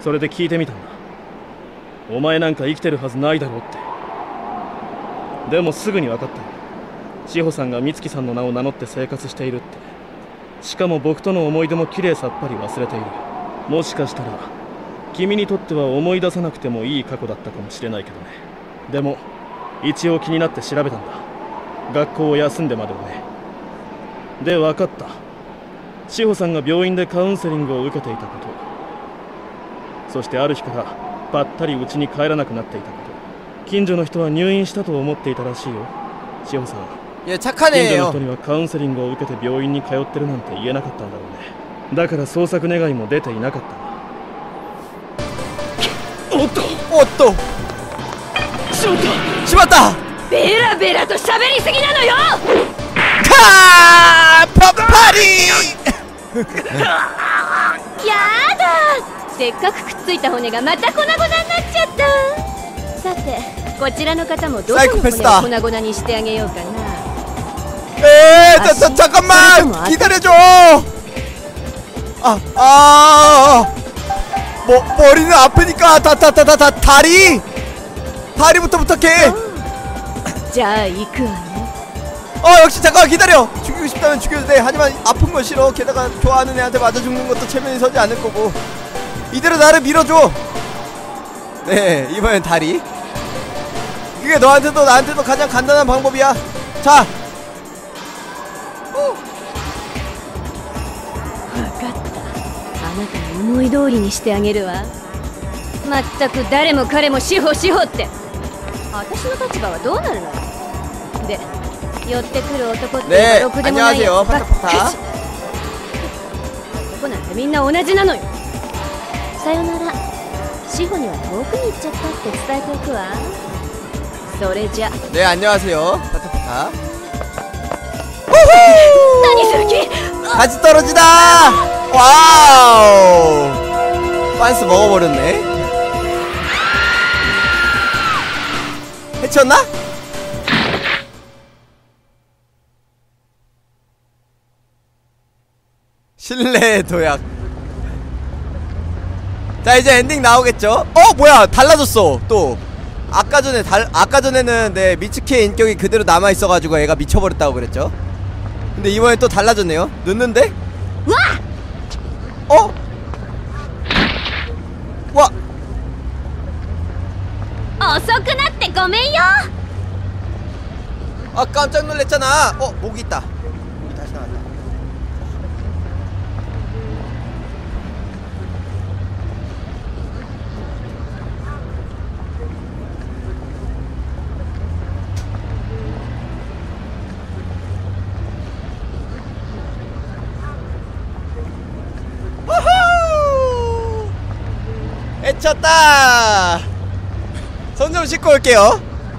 それで聞いてみたんだ。お前なんか生きてるはずないだろうって。でもすぐに分かったよ。志保さんが美月さんの名を名乗って生活しているって。しかも僕との思い出もきれいさっぱり忘れている。もしかしたら君にとっては思い出さなくてもいい過去だったかもしれないけどね。でも一応気になって調べたんだ。学校を休んでまでもね。で分かった。志保さんが病院でカウンセリングを受けていたこと、そしてある日からばったり家に帰らなくなっていたこと。近所の人は入院したと思っていたらしいよ。志保さん、 いや착하네요。 近所の人にはカウンセリングを受けて病院に通ってるなんて言えなかったんだろうね。だから捜索願いも出ていなかったんだ。おっとおっとしまったしまった。 ベラベラと喋りすぎなのよ。 パリやだ、せっかくくっついた骨がまた粉々になっちゃった。さてこちらの方もどこの骨を粉々にしてあげようかな。 잠깐만 기다려줘. 머리는 아프니까 다리부터 부탁해. 자, 이크わね. 역시 잠깐만 기다려. 죽이고 싶다면 죽여도 돼. 하지만 아픈 건 싫어. 게다가 좋아하는 애한테 맞아 죽는 것도 체면이 서지 않을 거고. 이대로 나를 밀어줘. 네, 이번엔 다리. 그게 너한테도 나한테도 가장 간단한 방법이야. 자. 分かった。あなたの思い通りにしてあげるわ。まったく誰も彼も志保って。私の立場はどうなるので、寄ってくる男ってろくでもないやつばっかし。男なんてみんな同じなのよ。さよなら。志保には遠くに行っちゃったって伝えておくわ。それじゃ。 네 안녕하세요. 파타파타. 何する気? 같이 떨어지다. 와우. 빤스 먹어버렸네. 해쳤나? 실내 도약. 자 이제 엔딩 나오겠죠? 뭐야 달라졌어 또. 아까 전에는 네 미츠키의 인격이 그대로 남아있어가지고 애가 미쳐버렸다고 그랬죠. 근데 이번엔 또 달라졌네요. 늦는데? 와! 와! 遅くなってごめんよ. 아 깜짝 놀랐잖아. 목이 있다. 목이 다시 나왔다. 우후! 애쳤다. 손 좀 씻고 올게요.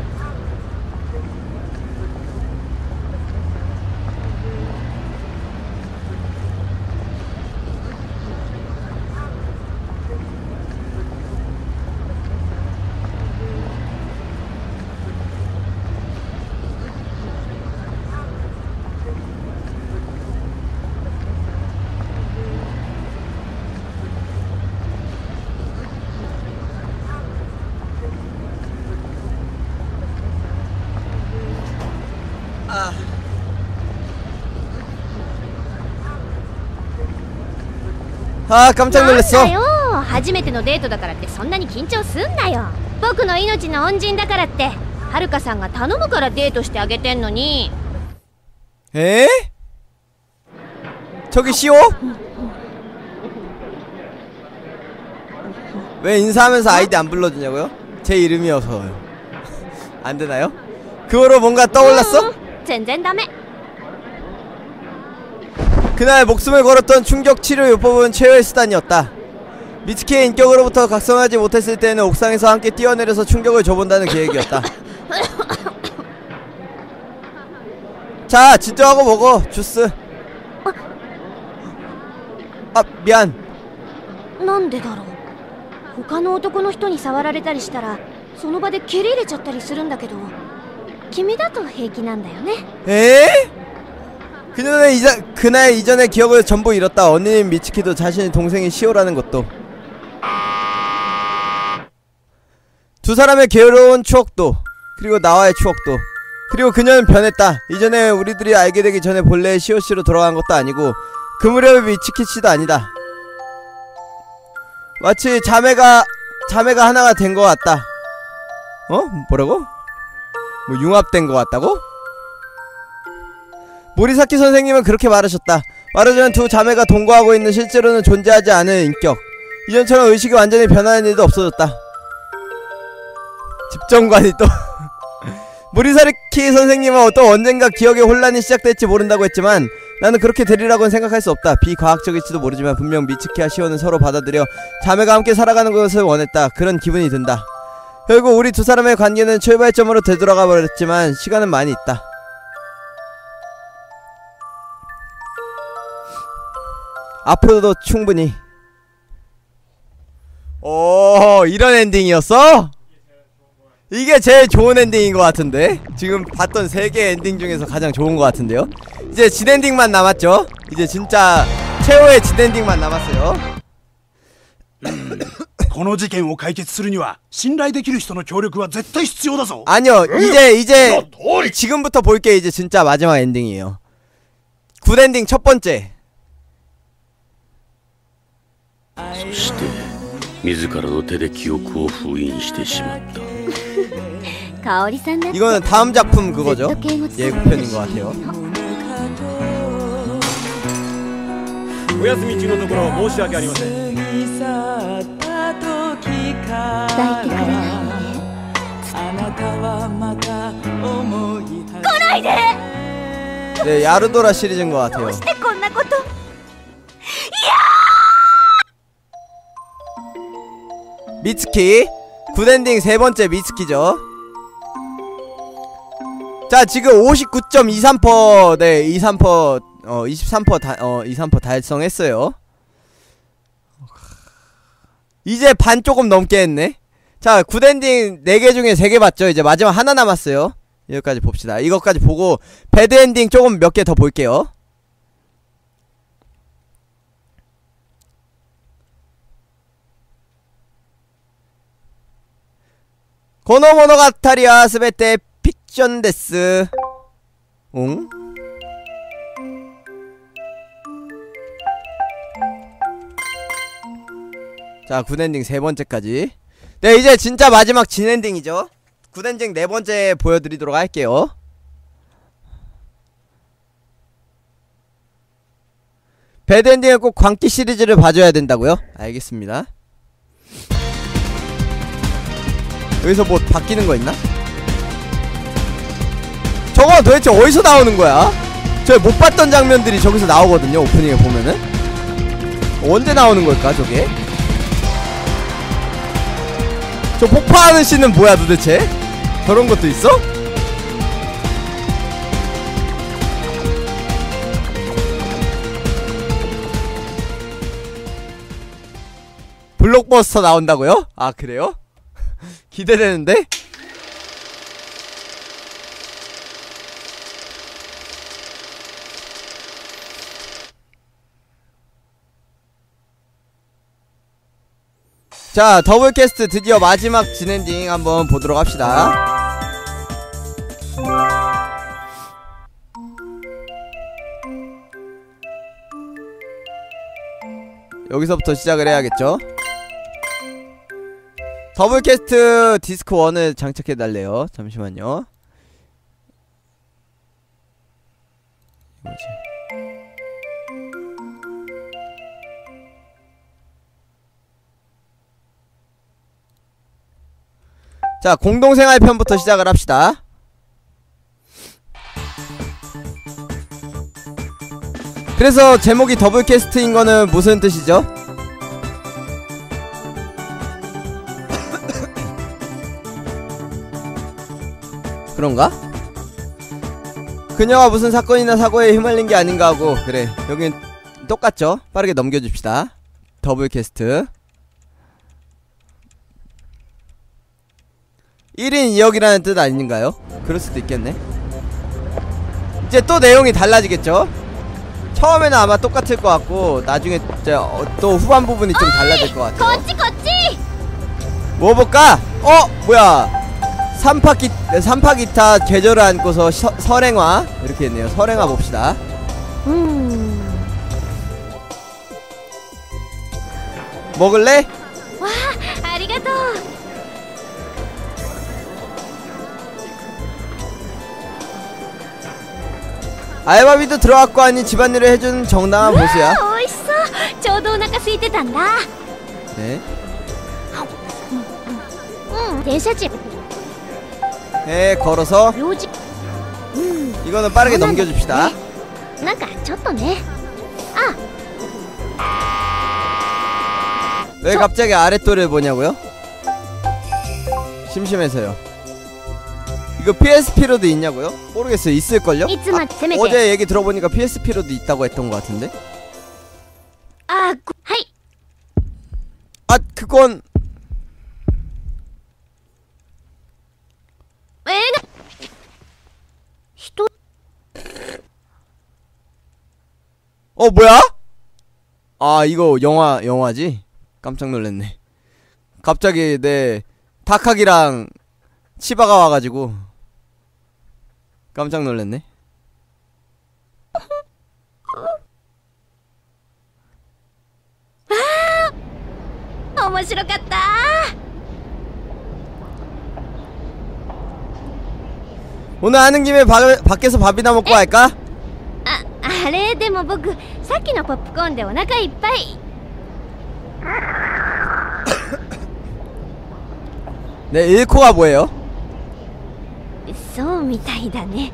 깜짝 놀랐어. なんだよ、初めてのデートだからってそんなに緊張すんなよ。僕の命の恩人だからってはるかさんが頼むからデートしてあげてんのに。 저기 시오? 왜 인사하면서 아이디 안 불러주냐고요? 제 이름이어서요. 안 되나요? 그거로 뭔가 떠올랐어? 全然ダメ. 그날 목숨을 걸었던 충격 치료 요법은 최후의 수단이었다. 미츠키의 인격으로부터 각성하지 못했을 때에는 옥상에서 함께 뛰어내려서 충격을 줘본다는 계획이었다. 자, 진정하고 먹어. 주스. 미안. なんでだろう。他の男の人に触られたりしたらその場で蹴り入れちゃったりするんだけど、君だと平気なんだよね。 그날 이전의 기억을 전부 잃었다. 언니는 미츠키도 자신의 동생이 시오라는 것도. 두 사람의 괴로운 추억도, 그리고 나와의 추억도, 그리고 그녀는 변했다. 이전에 우리들이 알게 되기 전에 본래의 시오씨로 돌아간 것도 아니고 그 무렵의 미츠키씨도 아니다. 마치 자매가 하나가 된 것 같다. 어? 뭐라고? 뭐 융합된 것 같다고? 모리사키 선생님은 그렇게 말하셨다. 말하자면 두 자매가 동거하고 있는 실제로는 존재하지 않은 인격. 이전처럼 의식이 완전히 변하는 일도 없어졌다. 집정관이 또 모리사키 선생님은 또 언젠가 기억의 혼란이 시작될지 모른다고 했지만 나는 그렇게 되리라고는 생각할 수 없다. 비과학적일지도 모르지만 분명 미츠키와 시오는 서로 받아들여 자매가 함께 살아가는 것을 원했다. 그런 기분이 든다. 결국 우리 두 사람의 관계는 출발점으로 되돌아가 버렸지만 시간은 많이 있다. 앞으로도 충분히. 오, 이런 엔딩이었어? 이게 제일 좋은 엔딩인 것 같은데? 지금 봤던 3개 엔딩 중에서 가장 좋은 것 같은데요? 이제 진엔딩만 남았죠? 이제 진짜 최후의 진엔딩만 남았어요. この事件を解決するには信頼できる人の協力は絶対必要だぞ。 아니요, 이제 지금부터 볼게. 이제 진짜 마지막 엔딩이에요. 굿엔딩 첫 번째. そして自らの手で記憶を封印してしまった。 이거는 다음 작품 그거죠? 예고편인 것 같아요. お休み中のところ申し訳ありません。 네, 야르도라 시리즈인 것 같아요. 미츠키 굿엔딩 세 번째 미츠키죠. 자, 지금 59.23%, 네, 23%, 23% 달성했어요. 이제 반 조금 넘게 했네. 자, 굿엔딩 4개 중에 3개 봤죠. 이제 마지막 하나 남았어요. 여기까지 봅시다. 이것까지 보고 배드엔딩 조금 몇 개 더 볼게요. 고노모노가타리와 스베테 픽션 데스. 응? 자, 굿엔딩 세 번째까지. 네, 이제 진짜 마지막 진엔딩이죠. 굿엔딩 네 번째 보여드리도록 할게요. 배드엔딩은 꼭 광기 시리즈를 봐줘야 된다고요? 알겠습니다. 여기서 뭐 바뀌는 거 있나? 저거 도대체 어디서 나오는 거야? 저 못 봤던 장면들이 저기서 나오거든요. 오프닝에 보면은 언제 나오는 걸까 저게? 저 폭파하는 씬은 뭐야 도대체? 저런 것도 있어? 블록버스터 나온다고요? 아, 그래요? 기대되는데? 자, 더블캐스트 드디어 마지막 진엔딩 한번 보도록 합시다. 여기서부터 시작을 해야겠죠? 더블캐스트 디스크 1을 장착해달래요. 잠시만요. 뭐지? 자, 공동생활 편부터 시작을 합시다. 그래서 제목이 더블캐스트인 거는 무슨 뜻이죠? 그런가? 그녀가 무슨 사건이나 사고에 휘말린 게 아닌가 하고. 그래, 여긴 똑같죠? 빠르게 넘겨줍시다. 더블캐스트 1인 2역이라는 뜻 아닌가요? 그럴 수도 있겠네. 이제 또 내용이 달라지겠죠? 처음에는 아마 똑같을 것 같고 나중에 또 후반 부분이 좀 달라질 것 같아요. 뭐 볼까? 뭐야, 삼파기타 계절을 안고서 설행화 이렇게 있네요. 설행화 봅시다. 먹을래? 와, 아리가또. 알바비도 들어갔고 하니 집안일을 해준 정당한 보수야. おいしそう。ちょうどお腹空いてたんだ。 네. 電車賃。 네, 걸어서 用事。 이거는 빠르게 넘겨줍시다. なんかちょっとね。 왜 갑자기 아랫도를 보냐고요? 심심해서요. 이거 PSP로도 있냐고요? 모르겠어요. 있을걸요? いつまでせめて。 어제 얘기 들어보니까 PSP로도 있다고 했던 것 같은데? はい。 아, 그건 映画。人。 뭐야? 아, 이거 영화지? 깜짝 놀랐네. 갑자기 내 타카기랑 치바가 와가지고 깜짝 놀랐네. 아, 面白かった。 오늘 하는 김에 밖에서 밥이나 먹고 갈까? あれでも僕さっきのポップコーンでお腹いっぱい。 네, 1코가 뭐예요? そうみたいだね。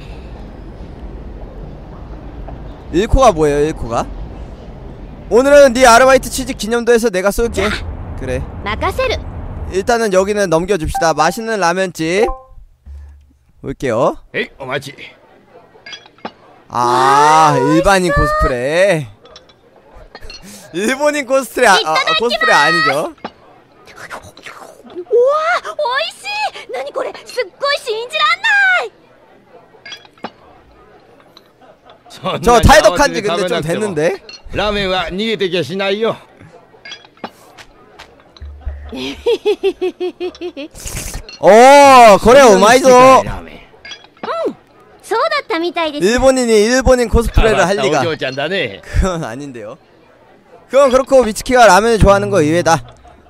1코가 뭐예요? 1코가? 오늘은 네 아르바이트 취직 기념도에서 내가 쏠게. 그래. 任せる。 일단은 여기는 넘겨줍시다. 맛있는 라면집 올게요. 에이, 오마치. 아, 일반인 코스프레. 일본인 코스프레 코스프레 아니죠? おいしい。何これ、すっごい信じらんない。 저 탈덕한지 근데 좀 됐는데? ラーメンは逃げてきゃしないよ。 그래, 오마이소. そうだったみたいです。 일본인이 일본인 코스프레를 할 리가. お嬢ちゃんだね。 그건 아닌데요. 그건 그렇고 미츠키가 라면을 좋아하는 거 의외다.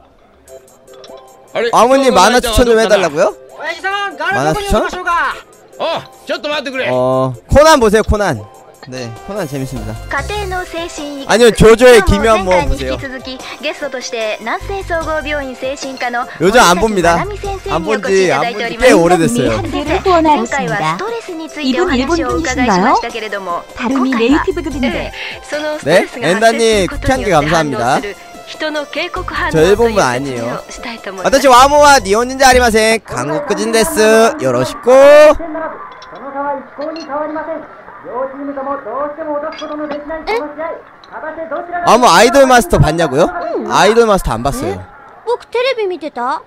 아버님 만화 추천 좀 해달라고요? 만화 추천? ちょっと待ってくれ。 코난 보세요, 코난. 네, 코난 재밌습니다. 家庭の精神医学 아니요, 조조의 기묘한 모험 に 보세요. 引き続きゲストとして南西総合病院精神科の 요즘 안 봅니다. 森崎愛美先生 안 にお越しい 본지 ただ 안 いており 본지 ます 꽤 오래됐어요. 前回はストレスについてお話をお伺いしましたけれども 발음이 네이티브급인데 そのスト 네? レスが発生することによって 엔다님 反応する人の警告反応 저 という 일본분 説明 아니에요. をしたいと思います私ワモは日本人じゃありません。韓国人です。よろしく。아, 뭐 아이돌 마스터 봤냐고요? 아이돌 마스터 안 봤어요. 僕テレビ見てた。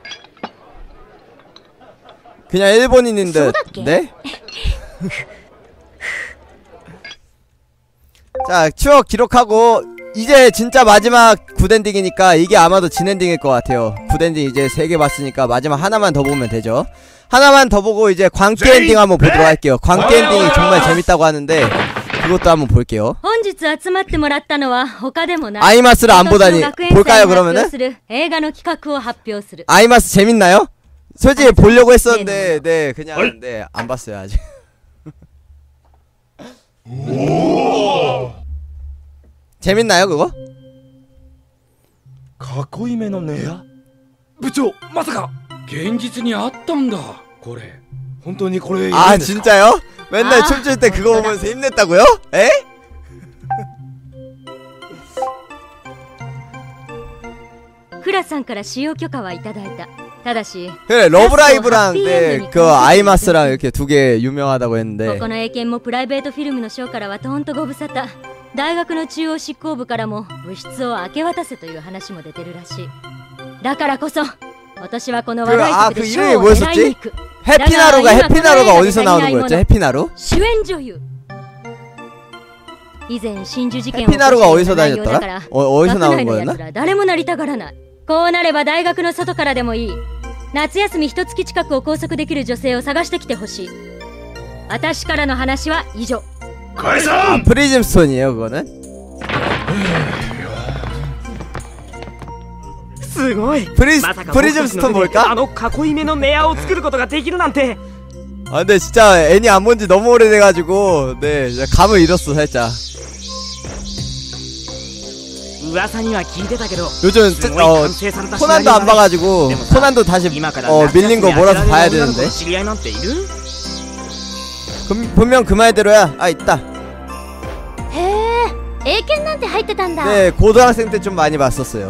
그냥 일본인인데. 소다께? 네? 자, 추억 기록하고 이제 진짜 마지막 굿엔딩이니까 이게 아마도 진엔딩일 것 같아요. 굿엔딩 이제 3개 봤으니까 마지막 하나만 더 보면 되죠. 하나만 더 보고 이제 광기 엔딩 한번 보도록 할게요. 광기 엔딩이 정말 재밌다고 하는데 그것도 한번 볼게요. 本日集まってもらったのは他でもない。 아이마스를 안 보다니. 今年の学園祭に 볼까요 発表 그러면은? する映画の企画を発表する。 아이마스 재밌나요? 솔직히 보려고 했었는데 네 그냥 네 안 봤어요 아직. 재밌나요 그거? 囲い目のねや部長まさか現実にあったんだこれ本当にこれ 아 진짜요? 맨날 춤출 때 그거 보면서 힘냈다고요? 에? フラさんから使用許可はいただいた。ただし 그래 러브라이브랑 네, 그 아이마스랑 이렇게 두 개 유명하다고 했는데 この英検もプライベートフィルムの賞からはとんとご無沙汰。大学の中央執行部からも物質を明け渡せという話も出てるらしい。だからこそ私はこの話題作で賞を狙いに行く。 해피나루가 어디서 나오는 거였죠? 해피나루? 主演女優。以前真珠事件を 해피나루가 어디서 다녔더라? 어디서 나오는 学内の 거였나? 奴ら誰もなりたがらない。こうなれば大学の外からでもいい。 夏休み一月近くを拘束できる女性を探してきてほしい。私からの話は以上。 解散。 프리즘스톤이에요 그거는? すごい。 프리즘스톤 뭘까? あの囲い目のネアを作ることができるなんて。 아 근데 진짜 애니 안 본지 너무 오래돼가지고 네 감을 잃었어 살짝. 噂には聞いてたけど 요즘 코난도 안 봐가지고 코난도 다시 밀린 거 몰아서 봐야 되는데. 知り合いなんている? 분명 그 말대로야. 아 있다. へえ、英検なんて入ってたんだ。 네 고등학생 때 좀 많이 봤었어요.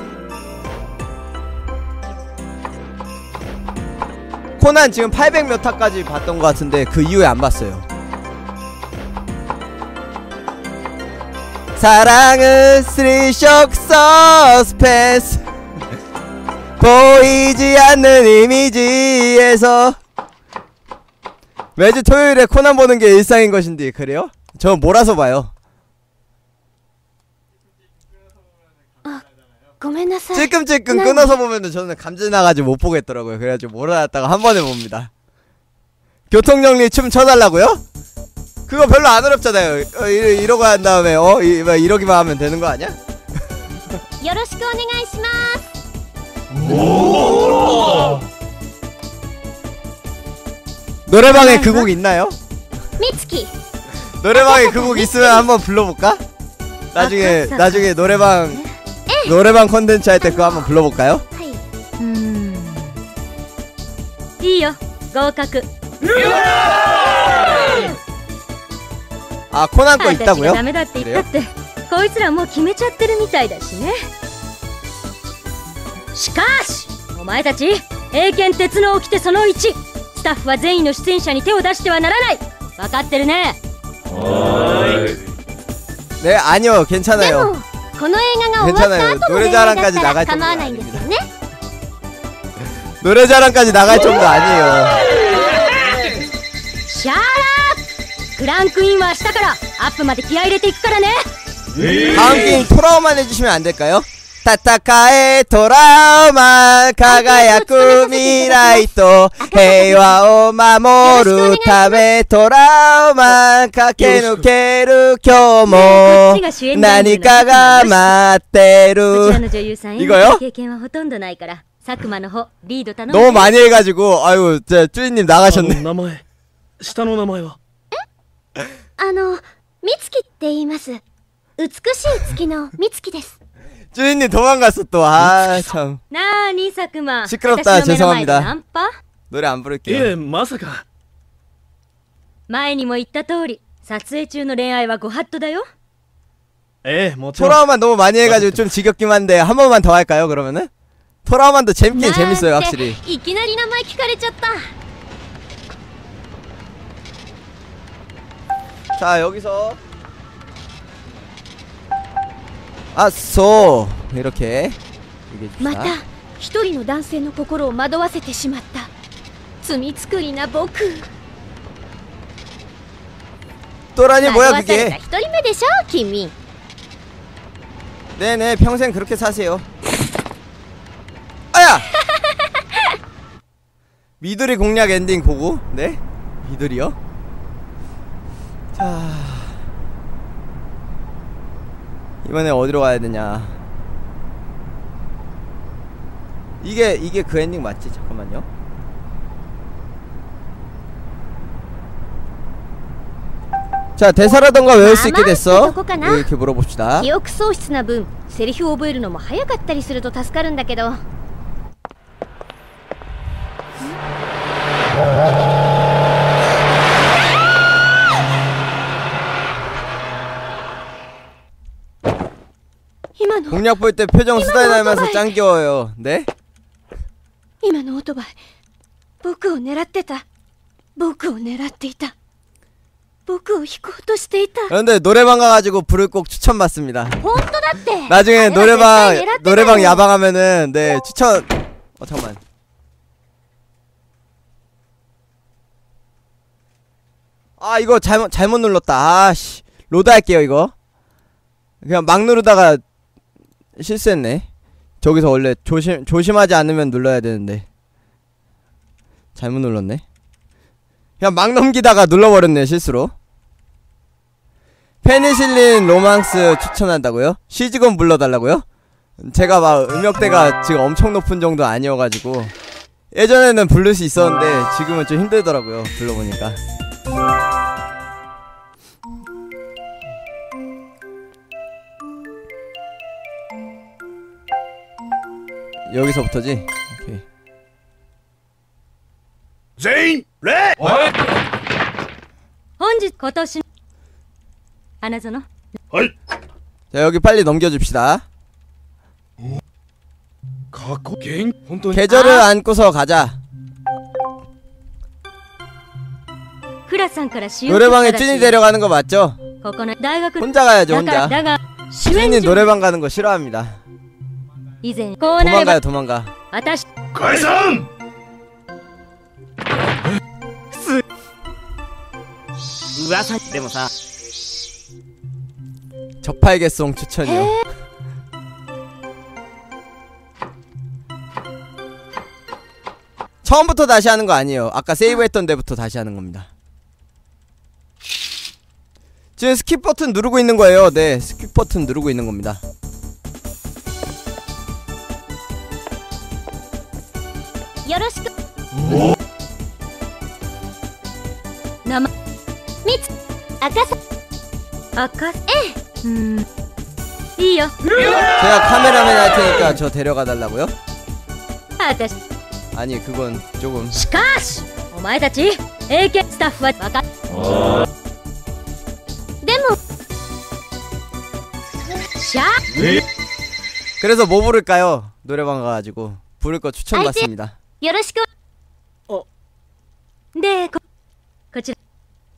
코난 지금 800 몇 화까지 봤던 것 같은데 그 이후에 안 봤어요. 사랑은 스리쇼크 서스펜스 보이지 않는 이미지에서 매주 토요일에 코난 보는 게 일상인 것인데 그래요? 저 몰아서 봐요. ごめんなさい。 찔끔찔끔 끊어서 보면은 저는 감질 나가지고 못 보겠더라고요. 그래가지고 몰아놨다가 한 번에 봅니다. 교통정리 춤 쳐달라고요? 그거 별로 안 어렵잖아요. 이러고 한 다음에 이러기만 하면 되는 거 아니야? よろしくお願いします。 노래방에 그 곡 있나요? 미츠키. 노래방에 그 곡 있으면 한번 불러볼까? 나중에 노래방 컨텐츠 할 때 그거 한번 불러볼까요? いいよ、合格。 아 코난 거 있다고요? ダメだって言ったってこいつらもう決めちゃってるみたいだしね。しかしお前たち、英検鉄の掟その1、スタッフは全員の出演者に手を出してはならない。分かってるね。 네 아니요 괜찮아요. でもこの映画が終わった後の恋愛だったら構わないんですよね。 노래자랑까지 나갈 정도 아니에요. シャーラー、クランクインはしたからアップまで気合い入れていくからね。 다음 게임 토라우만 해주시면 안 될까요? 타타카의 토라우마 가가야쿠 미라이토 헤이와 오 마모루 타메 토라우마 카케누케루 쿄모 나니카가 こち 맞대루 らの女優さん、 이거요? 経験はほとんどないから佐久間の方リード頼む。 너무 많이 해가지고 아유 쭈이님 나가셨네. 名前下の名前は美月って言います。美しい月の美月です。 쭈이님 도망갔어 또. 아 참 なーに佐久間、 시끄럽다 私の目の前で 죄송합니다. ナンパ？ 노래 안 い 부를게요. えまさか。 前にも言った通り撮影中の恋愛はご法度だよ。 ええもちろん。 토라우만 너무 많이 해가지고 좀 지겹긴 한데 한 번만 더 할까요 그러면은? 토라우만도 재밌긴 재밌어요 확실히. いきなり名前聞かれちゃった。 자 여기서 아쏘 이렇게 また一人の男性の心を惑わせてしまった。罪作りな僕。 또라니 뭐야 惑わされた 그게. 一人目でしょ君。 네네 평생 그렇게 사세요. 아야! 미도리 공략 엔딩 보고. 네? 미도리요? 자 이번에 어디로 가야 되냐. 이게 그 엔딩 맞지? 잠깐만요. 자 대사라던가 외울 수 있게 됐어. 이렇게 물어봅시다. 記憶喪失な分セリフを覚えるのも早かったりすると助かるんだけど。 공략 볼 때 표정 수다에 나면서 짱 귀여워요. 네? 今のオートバイ、僕を狙ってた。僕を狙っていた。僕を引こうとしていた。 그런데 노래방 가가지고 부를 곡 추천받습니다. 本当だって。 나중에 노래방 야방하면은 네 추천. 잠깐만. 아 이거 잘못 눌렀다. 아씨 로드 할게요 이거. 그냥 막 누르다가 실수했네. 저기서 원래 조심하지 않으면 눌러야 되는데. 잘못 눌렀네. 그냥 막 넘기다가 눌러버렸네 실수로. 페니실린 로망스 추천한다고요? 시즈건 불러달라고요? 제가 막 음역대가 지금 엄청 높은 정도 아니어가지고 예전에는 부를 수 있었는데 지금은 좀 힘들더라고요 불러보니까. 여기서부터지? 오케이. 全員礼。 本日今年花園。 자 여기 빨리 넘겨줍시다. 계절을 안고서 가자. 노래방에 찐이 데려가는 거 맞죠? 혼자 가야죠 혼자. 찐이 노래방 가는 거 싫어합니다. 도망가요 도망가. 가이산! 저팔계송 추천이요. 처음부터 다시 하는 거 아니에요. 아까 세이브했던 데부터 다시 하는 겁니다. 지금 스킵 버튼 누르고 있는 거예요. 네, 스킵 버튼 누르고 있는 겁니다. 나마 미츠 아카사 이요. 제가 카메라맨 할 테니까 저 데려가 달라고요? 아니 그건 조금. しかしお前たち AK スタッフはわかでも 그래서 뭐 부를까요? 노래방 가가지고 부를 거 추천받습니다. よろしく。でこちら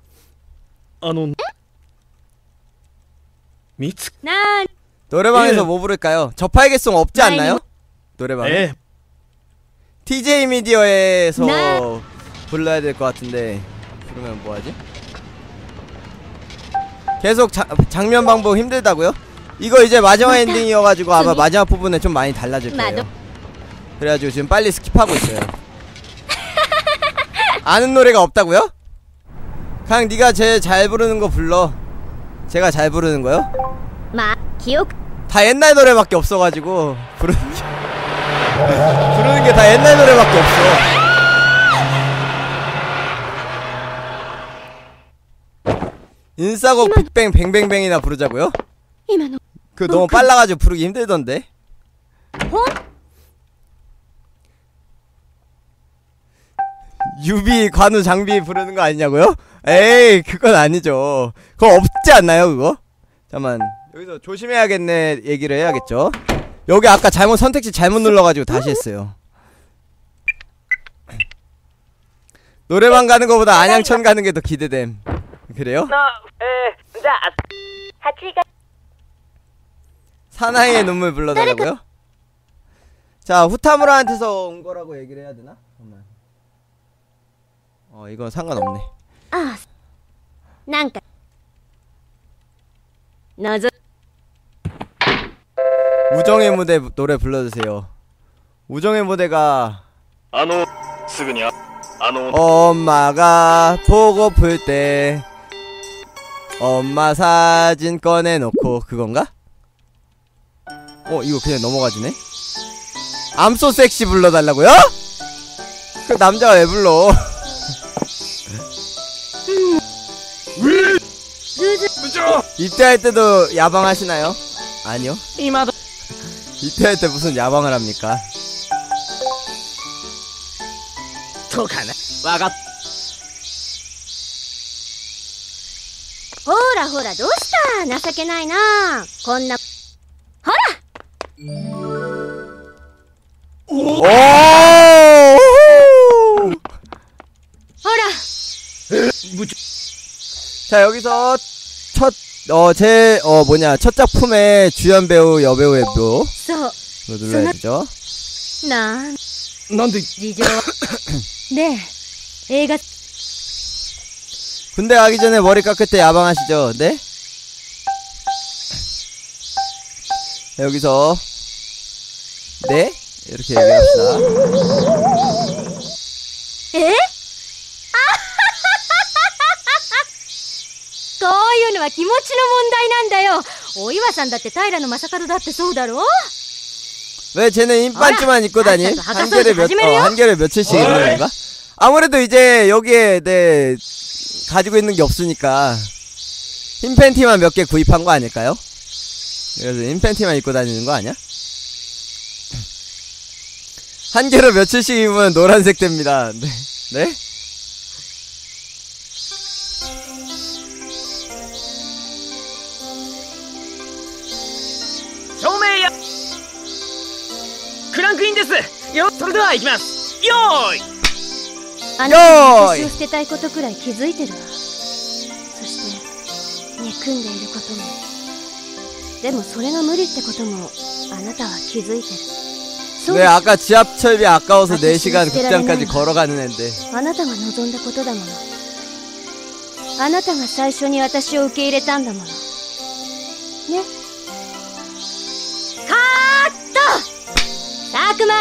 미츠 노래방에서 뭐 부를까요? 저팔계송 없지 않나요? 노래방에? TJ 미디어에서 불러야 될 것 같은데 그러면 뭐하지? 계속 장면 방법 힘들다고요? 이거 이제 마지막 엔딩이어가지고 아마 마지막 부분에 좀 많이 달라질 거예요. 그래가지고 지금 빨리 스킵하고 있어요. 아는 노래가 없다고요? 그냥 네가 제일 잘 부르는 거 불러. 제가 잘 부르는 거요? 다 옛날 노래밖에 없어가지고 부르는 게 다 옛날 노래밖에 없어. 인싸곡 빅뱅 뱅뱅뱅이나 부르자고요? 그 너무 빨라가지고 부르기 힘들던데. 유비 관우 장비 부르는 거 아니냐고요? 에이 그건 아니죠. 그거 없지 않나요 그거? 잠깐만 여기서 조심해야겠네 얘기를 해야겠죠. 여기 아까 선택지 잘못 눌러가지고 다시 했어요. 노래방 가는 거보다 안양천 가는 게 더 기대됨. 그래요? 사나이의 눈물 불러달라고요? 자 후타무라한테서 온 거라고 얘기를 해야 되나? 잠깐만. 이건 상관없네. 우정의 무대 노래 불러주세요. 우정의 무대가 엄마가 보고플 때 엄마 사진 꺼내놓고 그건가? 이거 그냥 넘어가지네? I'm so sexy 불러달라고요? 그 남자가 왜 불러? 입대할 때도 야방하시나요? 아니요. 입대할 때 무슨 야방을 합니까? 호라 호라 どうした情けないなこんなほら 호라 자 여기서 첫 작품의 주연 배우 여배우의 묘 이거 눌러야 되죠. 난데 네映画 군대 가기 전에 머리 깎을 때 야방하시죠. 네? 자, 여기서 네? 이렇게 얘기합시다. えこういうのは気持ちの問題なんだよ。お岩さんだって平野正門だってそうだろ。 왜 쟤는 인반지만 입고 다니? 한결에 며칠씩 입는 건가? 아무래도 이제 여기에 네 가지고 있는 게 없으니까 흰 팬티만 몇 개 구입한 거 아닐까요? 그래서 흰 팬티만 입고 다니는 거 아니야? 한 개로 며칠씩 입으면 노란색 됩니다. 네? 네? 조매야! クランクインですよ。それでは行きます。よーい。 あなたは私を捨てたいことくらい気づいてるわ。そして憎んでいることも。でもそれが無理ってこともあなたは気づいてる。 네, 아까 지하철비 아까워서 4시간 극장까지 걸어가는 앤데. あなたが望んだことだもの。あなたが最初に私を受け入れたんだもの。ね。カーッと。佐久間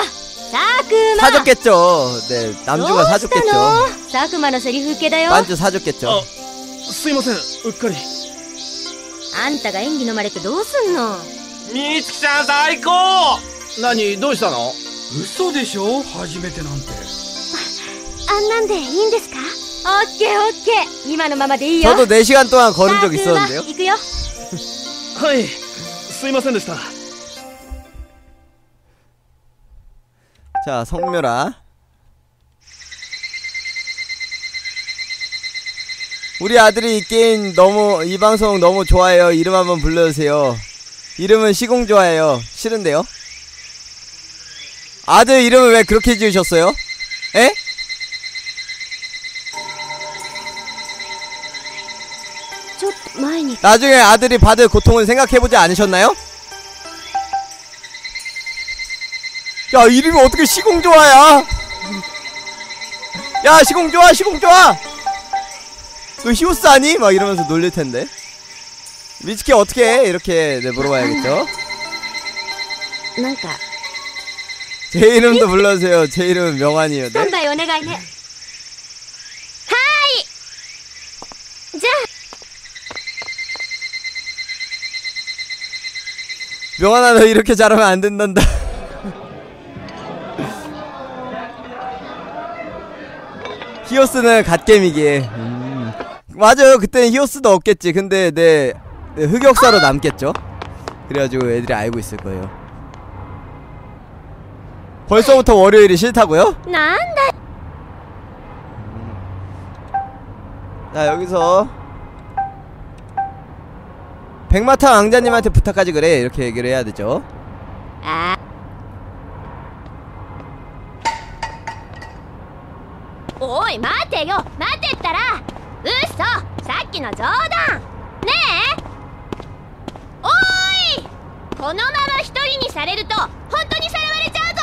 사줬겠죠. 네, 남주가 사줬겠죠. 佐久間のセリフ受けだよ。 반주 사줬겠죠. すいません、うっかり。 あんたが演技飲まれてどうすんの。 美月さん最高。 何どうしたの？嘘でしょ、初めてなんて。 あんなんでいいんですか？オッケーオッケー、今のままでいいよ。 저도 4시간 동안 걸은 적 있었는데요. 行くよ。 はい、すいませんでした。 자, 성묘라. 우리 아들이 이 게임 이 방송 너무 좋아해요. 이름 한번 불러주세요. 이름은 시공좋아해요. 싫은데요? 아들 이름을 왜 그렇게 지으셨어요? 에? 나중에 아들이 받을 고통을 생각해보지 않으셨나요? 야, 이름이 어떻게 시공좋아야? 야, 시공좋아, 시공좋아! 너 히오스 아니? 막 이러면서 놀릴텐데. 미츠키 어떻게 해? 이렇게 네, 물어봐야겠죠. 제 이름도 불러주세요. 제 이름은 명환이에요. 네? 명환아, 너 이렇게 잘하면 안 된단다. 히오스는 갓겜이기에. 맞아요. 그때는 히오스도 없겠지. 근데 내 흑역사로 남겠죠. 그래가지고 애들이 알고 있을 거예요. 벌써부터 월요일이 싫다고요? 자, 여기서 백마탄 왕자님한테 부탁하지 그래. 이렇게 얘기를 해야 되죠. 오이, 待てよ、待てったら。嘘、さっきの冗談。ねえ。おーい、このまま一人にされると本当にさらわれちゃうぞ。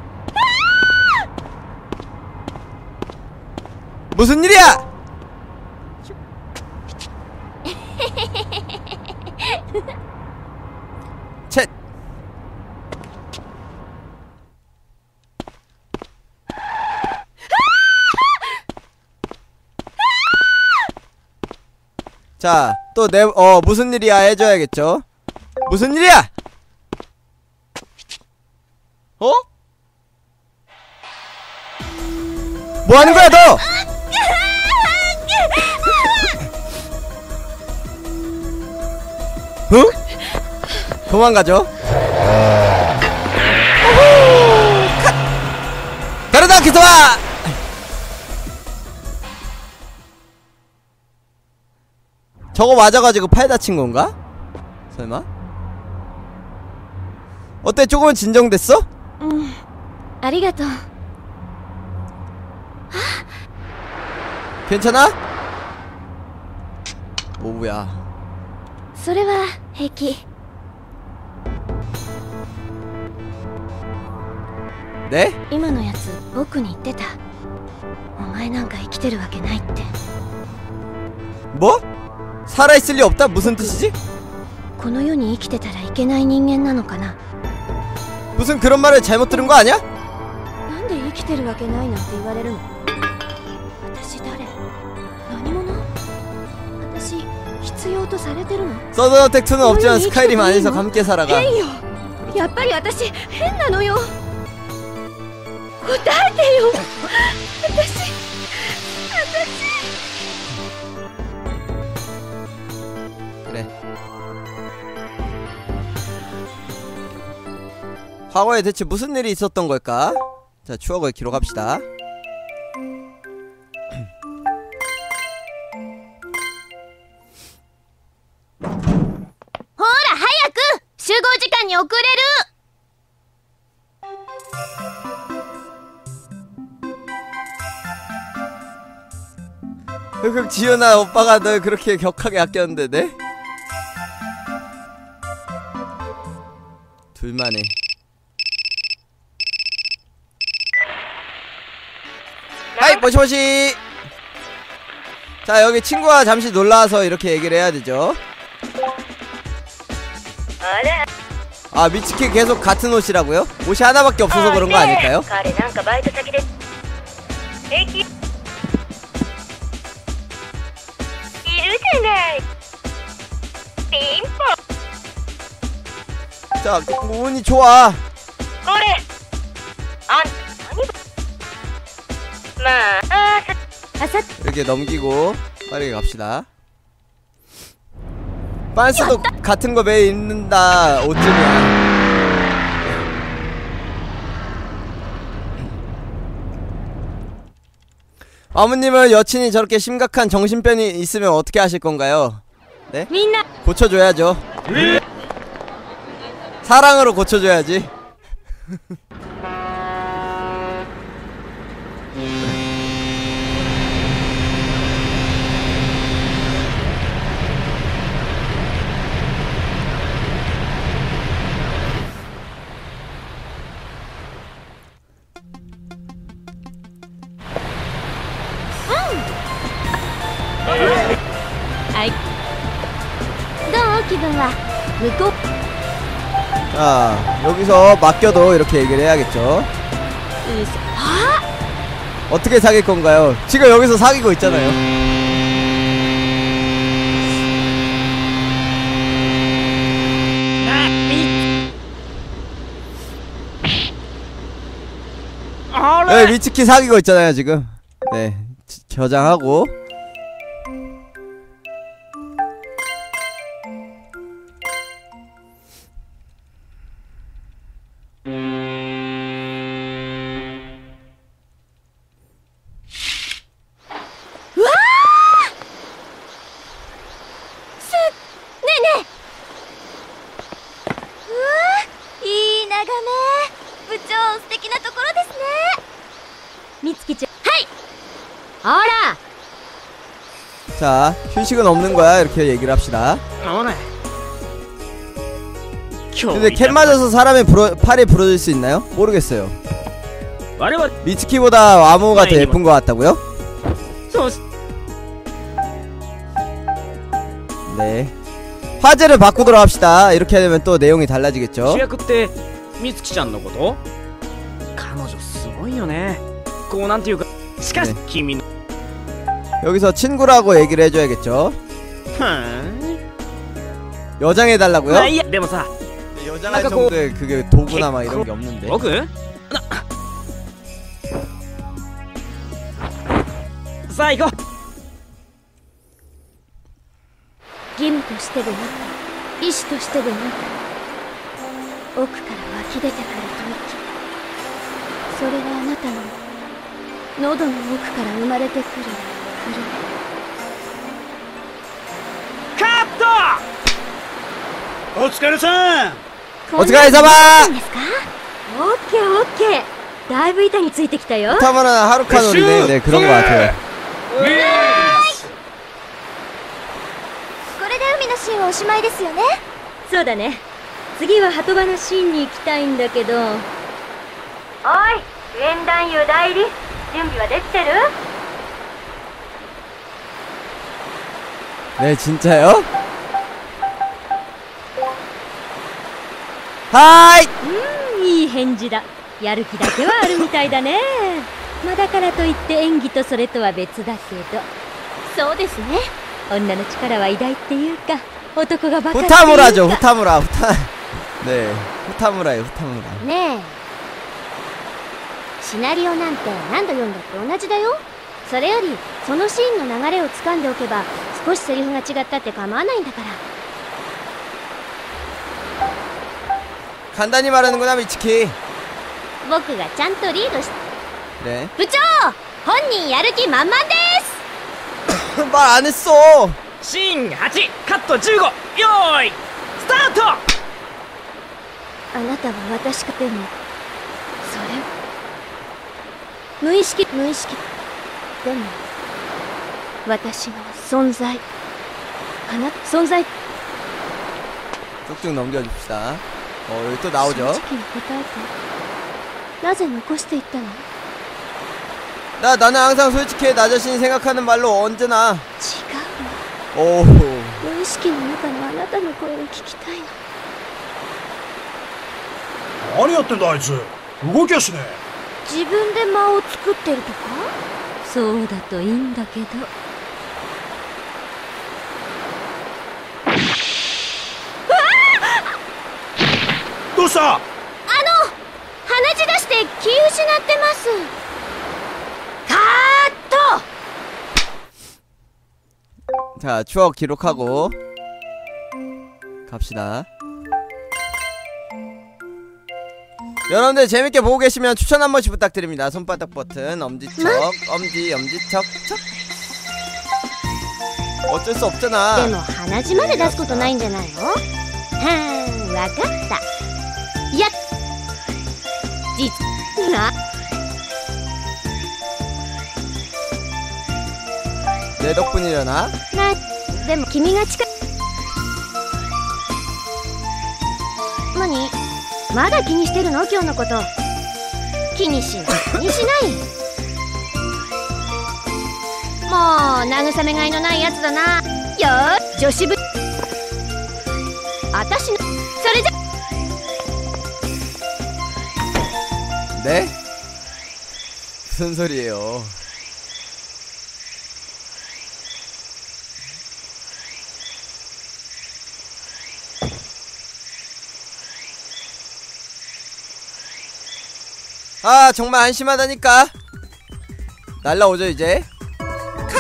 무슨 일이야? 쳇. 자, 또 무슨 일이야 해줘야겠죠. 무슨 일이야? 어? 뭐 하는 거야, 너? 응? 도망가죠. 가르다 키스와! 저거 맞아가지고 팔 다친 건가? 설마? 어때? 조금은 진정됐어? 아리가또. 괜찮아? 오우야. それは平気。 네? 今のやつ僕に言ってた。お前なんか生きてるわけないって。 뭐? 살아있을 리 없다? 무슨 뜻이지? この世に生きてたらいけない人間なのかな。 무슨 그런 말을 잘못 들은 거 아니야? なんなんで生きてるわけないなんて言われるの？私誰？何者？私必要とされてるの？ 서든어택2는 없지만 스카이림 안에서 함께 살아가. 変よ。やっぱり私変なのよ。答えてよ。私 그래. 과거에 대체 무슨 일이 있었던 걸까? 자, 추억을 기록합시다. 호라, 早く! 集合時間に遅れる! 흑흑 지연아 오빠가 널 그렇게 격하게 아꼈는데 네? 둘만에. 하이 모시모시. 자 여기 친구가 잠시 놀라와서 이렇게 얘기를 해야 되죠. 아 미츠키 계속 같은 옷이라고요? 옷이 하나밖에 없어서 그런 거 아닐까요? 자 운이 좋아. 이렇게 넘기고 빠르게 갑시다. 빤스도 같은 거 매일 입는다 옷쯤이야. 어머님은 여친이 저렇게 심각한 정신병이 있으면 어떻게 하실 건가요? 네? 고쳐줘야죠. 사랑으로 고쳐줘야지. 자 여기서 맡겨도 이렇게 얘기를 해야겠죠. 어떻게 사귈 건가요? 지금 여기서 사귀고 있잖아요. 네 미츠키 사귀고 있잖아요 지금. 네 저장하고. 자 휴식은 없는 거야 이렇게 얘기를 합시다. 근데 캔 맞아서 사람의 팔이 부러질 수 있나요? 모르겠어요. 미츠키보다 와모가 더 예쁜 것 같다고요? 네 화제를 바꾸도록 합시다. 이렇게 되면 또 내용이 달라지겠죠. 네. 여기서 친구라고 얘기를 해줘야겠죠. 여장해달라고요? 여장할 정도의 그게 도구나 막 이런게 없는데. 義務としてでなく意志としてでなく奥から湧き出てくる吐息、それがあなたの喉の奥から生まれてくる震え。 カット。お疲れさん。 お疲れ様。 オッケーオッケー。だいぶ板についてきたよ。 타마나 하루카놀이네. 네 그런 거 같아요. これで海のシーンはおしまいですよね。そうだね。次は鳩場のシーンに行きたいんだけど。おい、縁談友代理、準備はできてる？ 네 진짜요? 하이! いい返事だ。 やる気だけはあるみたいだね。まあだからといって演技とそれとは別だけど。そうですね。女の力は偉大っていうか、男がバカっていうか。 후타무라죠. 후타무라. 네, 후타무라예요. 후타무라. ねえ、シナリオなんて何度読んだって同じだよ。それよりそのシーンの流れを掴んでおけば少しセリフが違ったって構わないんだから。 간단히 말하는구나 미츠키. 僕がちゃんとリードして。 네. 部長、本人やる気満々です。 말 안 했어. シーン8カット15よーいスタート。 あなたは私か。でもそれ無意識でも私の存在、存在。 쭉쭉 넘겨줍시다. 여기 또 나오죠. 正直に答えて、なぜ残していったの？ 나는 항상 솔직해. 나 자신이 생각하는 말로 언제나. 違う。 오. 無意識の中のあなたの声が聞きたいの。 何やってんだあいつ。動きやしねえ。 自分で間を作ってるとか？そうだといいんだけど。 どうした？ 鼻血出して気失ってます。カーット。 자, 추억 기록하고 갑시다. 여러분들 재밌게 보고 계시면 추천 한 번씩 부탁드립니다. 손바닥 버튼, 엄지척, 엄지척, 척. 어쩔 수 없잖아. でも鼻血まで出すことないんじゃないの？はーん、わかった。やっ、実な。 내 덕분이려나? でも君が近い。何？まだ気にしてるの？今日のこと。気にしない。もう慰めがいのないやつだな。よーし、女子部。あたしの、それじゃ。 네? 무슨 소리예요? 아, 정말 안심하다니까. 날라오죠 이제. 컷.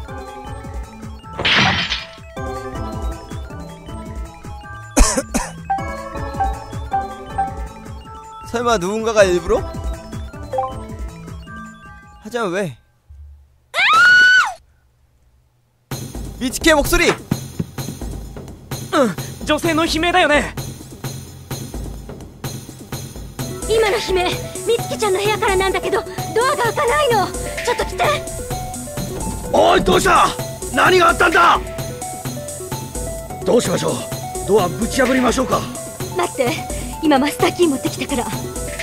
설마 누군가가 일부러? 하지만 왜? 미치케의 목소리! 女性の悲鳴だよね。 今の悲鳴、美月ちゃんの部屋からなんだけど、ドアが開かないの。ちょっと来て。 おい、どうした？何があったんだ？どうしましょう？ドアぶち破りましょうか？ 待って、今マスターキー持ってきたから。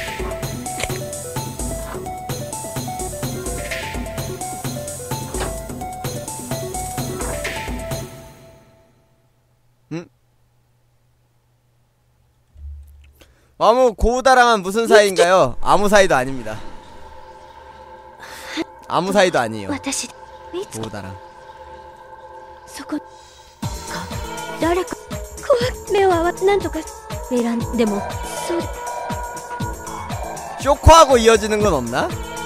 아무 고우다랑은 무슨 사이인가요? 아무 사이도 아닙니다. 아무 사이도 아니에요. 고우다랑. そこか、誰か怖い。目を合わなんとか選んでもそう。 쇼코하고 이어지는 건 없나?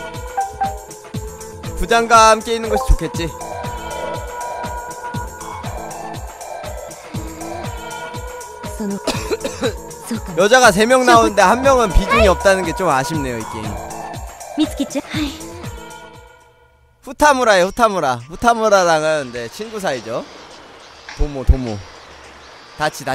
부장과 함께 있는 것이 좋겠지. 여자가 3명 나오는데 1명은 비중이 없다는 게 좀 아쉽네요, 이 게임. 미츠키-chan. 후타무라예요, 후타무라. 후타무라랑은 네, 친구 사이죠. 도모. 다치.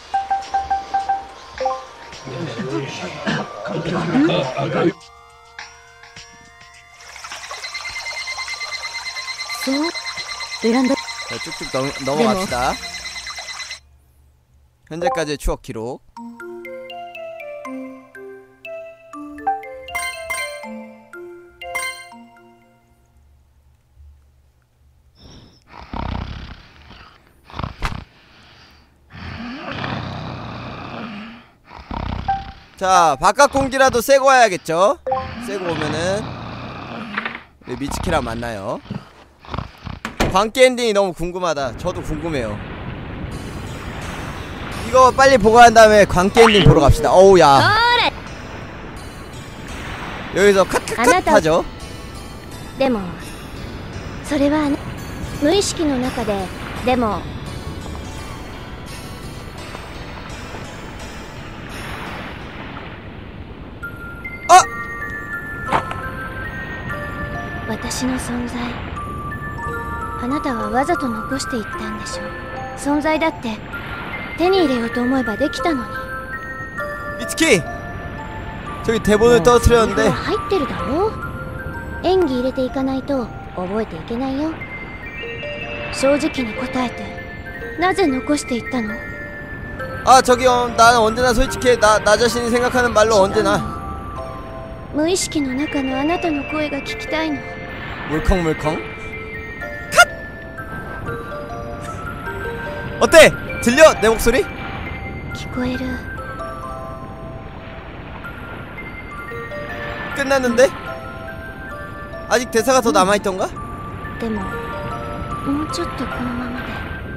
베란다. 자, 쭉쭉 넘어갑시다. 현재까지의 추억 기록. 자, 바깥 공기라도 쐬고 와야겠죠. 쐬고 오면은 우리 미츠키랑 만나요. 광기 엔딩이 너무 궁금하다. 저도 궁금해요. 이거 빨리 보고 한 다음에 광기 엔딩 보러 갑시다. 어우야, 여기서 컷컷컷 하죠. でもそれは無意識の中ででも私の存在、あなたはわざと残していったんでしょ。存在だって手に入れようと思えばできたのに。 미츠키! 저기 대본을 떨어뜨렸는데 入ってるだろ。演技入れていかないと覚えていけないよ。正直に答えてなぜ残していったの？ 아 저기요, 나는 언제나 솔직해. 나 자신이 생각하는 말로 언제나. 無意識の中のあなたの声が聞きたいの。 물컹물컹 컷! 어때? 들려? 내 목소리? 聞こえる。 끝났는데? 아직 대사가 더 남아있던가? でももうちょっとこのままで。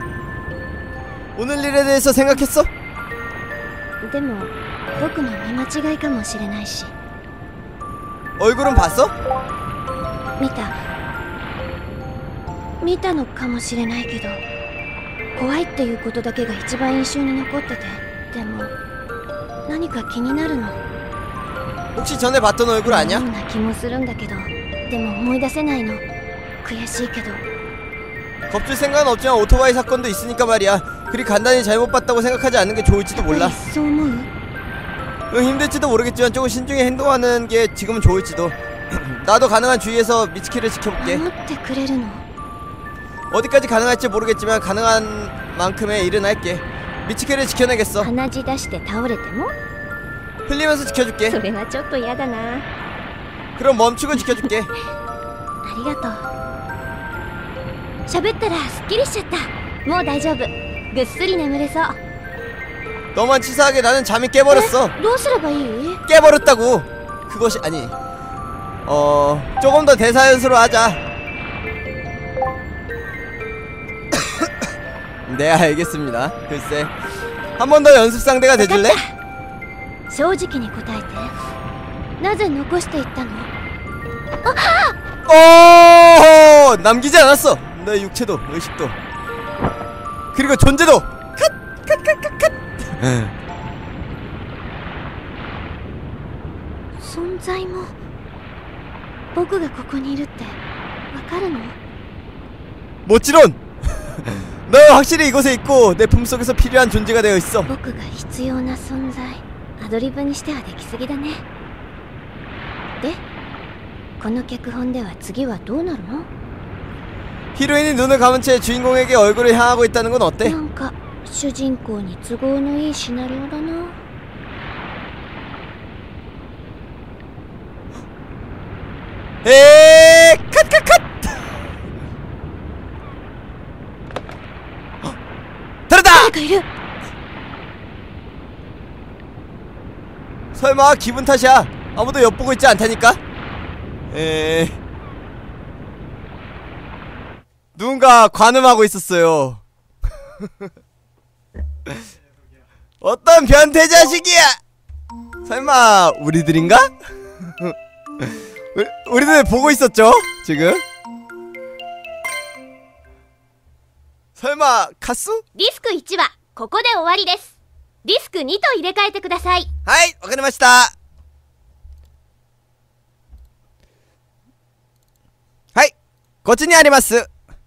오늘 일에 대해서 생각했어? でも僕の見間違いかもしれないし。 얼굴은 봤어? 見たのかもしれないけど、怖いっていうことだけが一番印象に残ってて。でも何か気になるの。 혹시 전에 봤던 얼굴 아니야? ような気もするんだけど、でも思い出せないの。悔しいけど。 겁줄 생각은 없지만 오토바이 사건도 있으니까 말이야. 그리 간단히 잘못 봤다고 생각하지 않는 게 좋을지도 몰라. そう思う？ 힘들지도 모르겠지만 조금 신중히 행동하는 게 지금은 좋을지도. 나도 가능한 주위에서 미츠키를 지켜볼게. 守ってくれるの？ 어디까지 가능할지 모르겠지만 가능한 만큼의 일은 할게. 미츠키를 지켜내겠어. 鼻血出して倒れても？ 흘리면서 지켜줄게. それはちょっと嫌だな。 그럼 멈추고 지켜줄게. ありがとう。喋ったらすっきりしちゃった。もう大丈夫。ぐっすり眠れそう。 너만 치사하게 나는 잠이 깨버렸어. どうすればいい？ 깨버렸다고. 그것이 아니. 조금 더 대사 연습을 하자. 네, 알겠습니다. 글쎄, 한 번 더 연습 상대가 돼줄래? 正直に答えて。なぜ残していったの？ 오! 남기지 않았어. 너의 육체도, 의식도, 그리고 존재도. 컷! 存在も僕がここにいるってわかるの？ 모찌론! 너 확실히 이곳에 있고 내 품속에서 필요한 존재가 되어 있어. 僕が必要な存在。アドリブにしてはできすぎだね。で、この脚本では次はどうなるの？ 히로인이 눈을 감은 채 주인공에게 얼굴을 향하고 있다는 건 어때? なんか主人公に都合のいいシナリオだな。 컷! 다르다! 誰かいる。 설마 기분 탓이야? 아무도 엿보고 있지 않다니까? 누군가 관음하고 있었어요. 어떤 변태 자식이야! 설마 우리들인가? 우리들 보고 있었죠? 지금? 설마 카스? ディスク1はここで終わりです。ディスク2と入れ替えてください。 はい、わかりました。はい、こっちにあります。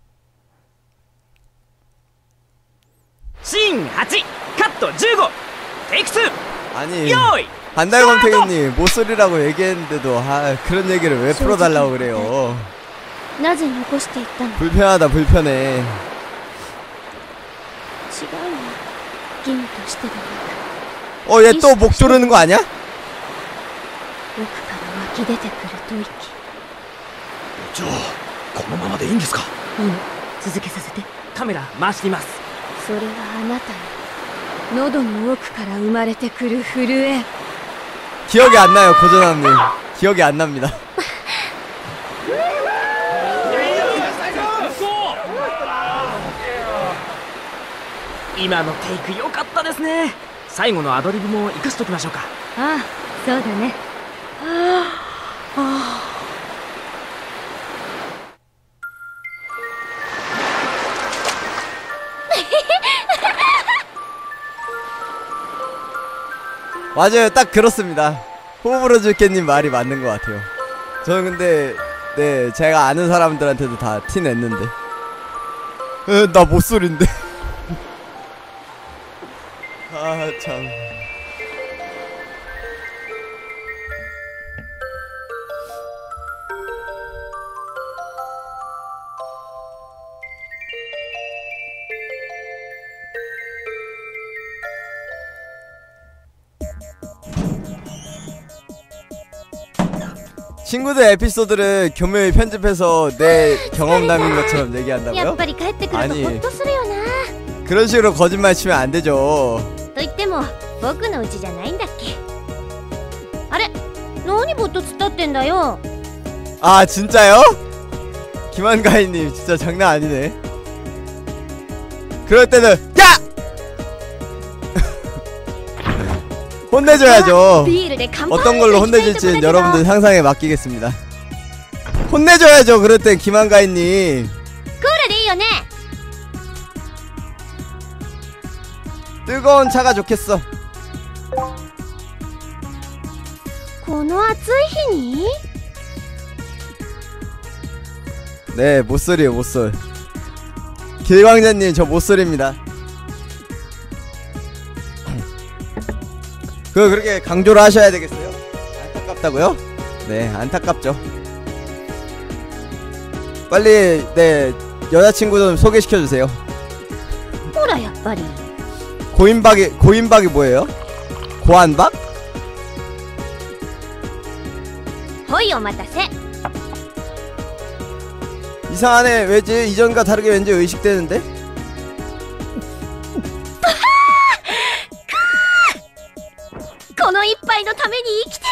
シーン8カット15テイク2 아니 요이! 반달곰탱이님 모쏠이라고 얘기했는데도 그런 얘기를 왜 풀어달라고 그래요. なぜ残していったの？ 불편하다 불편해. 違うわ。義務としてでも。 얘 또 목 조르는 거 아니야? 奥から湧き出てくる吐息。 じゃあこのままでいいんですか？ いいの、続けさせて。 カメラ回してみます。 それはあなたの喉の奥から生まれてくる震え。 기억이 안 나요, 고전함님. 기억이 안 납니다. 今のテイク良かったですね。最後のアドリブも生かしときましょうか。 ああ、そうだね。 맞아요, 딱 그렇습니다. 호불호줄게님 말이 맞는 것 같아요. 저는 근데 네, 제가 아는 사람들한테도 다 티 냈는데 나 못소린데. 아 참. 친구들 에피소드를 교묘히 편집해서 내 경험담인 것처럼 얘기한다고요? 아니, 그런 식으로 거짓말 치면 안 되죠. と言っても僕の家じゃないんだっけ。あれ、何ぼっと突っ立ってんだよ。 아 진짜요? 김한가희님 진짜 장난 아니네. 그럴 때는 야! 혼내줘야죠. 어떤 걸로 혼내줄지는 여러분들 상상에 맡기겠습니다. 혼내줘야죠. 그럴 땐 김한가희님. 뜨거운 차가 좋겠어. この暑い日に? 네, 못소리에요, 못소리. 길광자님, 저 못소리입니다. 그렇게 강조를 하셔야 되겠어요? 안타깝다고요? 네, 안타깝죠. 빨리 네 여자친구 좀 소개시켜주세요. 고인박이 뭐예요? 고안박? 이상하네. 왜지? 이전과 다르게 왠지 의식되는데? この一杯のために生きてる。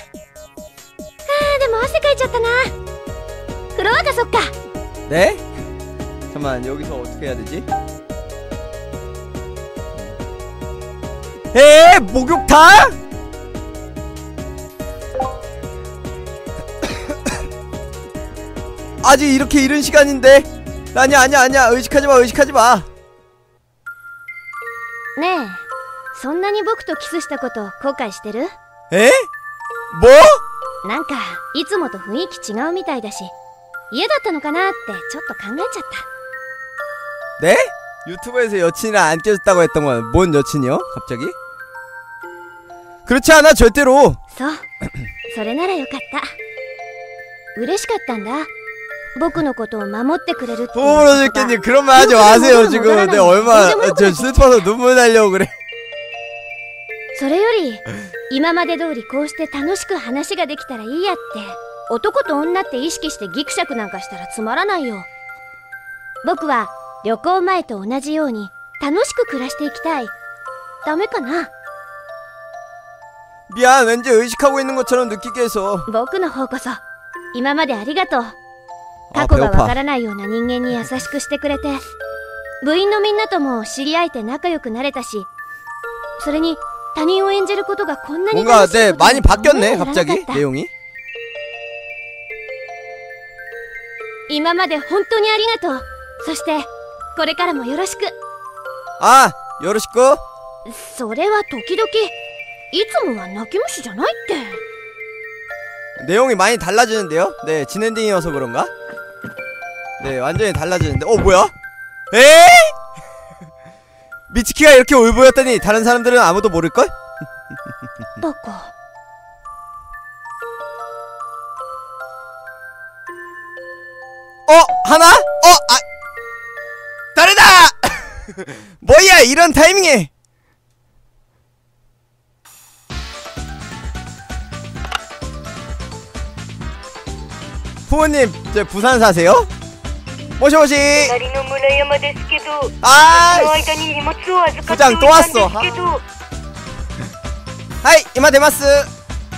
でも汗かいちゃったな。風呂沸かそっか。 네? 잠깐만, 여기서 어떻게 해야 되지? 목욕탕? 아직 이렇게 이른 시간인데. 아니야 의식하지마. 네, そんなに僕とキスしたこと後悔してる？ 뭐? なんかいつもと雰囲気違うみたいだし、家だったのかなってちょっと考えちゃった。 네? 유튜브에서 여친이랑 안 껴줬다고 했던 건 뭔 여친이요? 갑자기? 그렇지 않아 절대로. そう、それならよかった。嬉しかったんだ。僕のことを守ってくれるって。 호불호줄게님 그런 말 하지 마세요. 지금 내가 얼마나 저 슬퍼서 눈물 나려고 그래. それより今まで通りこうして楽しく話ができたらいいやって。男と女って意識してギクシャクなんかしたらつまらないよ。僕は旅行前と同じように楽しく暮らしていきたい。ダメかな？ 미안, 왠지 의식하고 있는 것처럼 느끼게 해서. 僕の方こそ今までありがとう。過去がわからないような人間に優しくしてくれて、部員のみんなとも知り合えて仲良くなれたし、それに他人を演じることがこんなに楽しいこと 뭔가 많이 바뀌었네 갑자기 내용이. 今まで本当にありがとう。そしてこれからもよろしく。 あ、よろしく。 それは時々。いつもは泣き虫じゃないって。 내용이 많이 달라지는데요? 네, 진엔딩이어서 그런가? 네, 완전히 달라지는데. 뭐야? 미츠키가 이렇게 울보였더니 다른 사람들은 아무도 모를걸? 하나? 다르다! 뭐야, 이런 타이밍에! 부모님, 저 부산 사세요? 모시모시! 아! 부장 또 왔어! 하이! 이마 데마스!